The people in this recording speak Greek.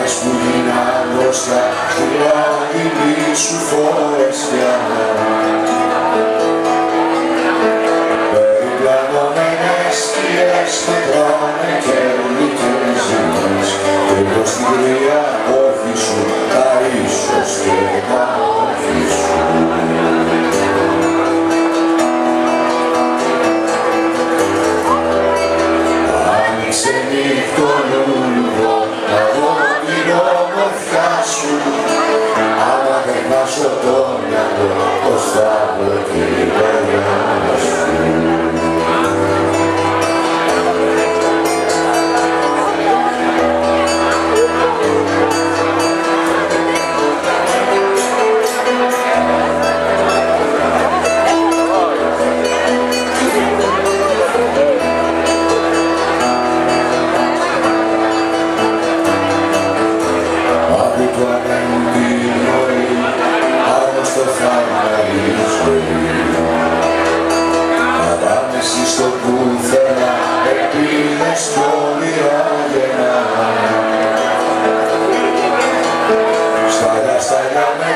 που γίναν μπροστά στη λάδινη σου φορεσιά. Περιπλανωμένες σκιές μετράνε και ολικές ζημίες και προς την κρύα όχη σου τα ίσως και τα όχη σου. Άνοιξε νύχτο λουλουδό να δω την όμορφιά σου. Άμα δεν χάσω το μυαλό, πως θα βρω την παιδιά σου. Στο πουθενά ελπίδες κι όνειρα γεννά. Στάλια, στάλια